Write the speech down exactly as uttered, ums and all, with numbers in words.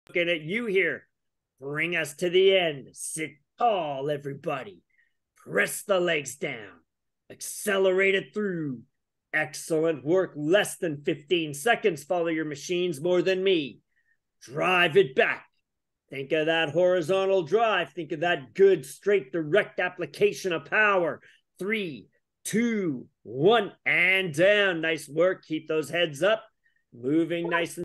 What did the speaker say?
looking at you here. Bring us to the end. Sit tall, everybody. Press the legs down. Accelerate it through. Excellent work. Less than fifteen seconds. Follow your machines more than me. Drive it back. Think of that horizontal drive. Think of that good, straight, direct application of power. Three, two, one, and down. Nice work. Keep those heads up. Moving nice and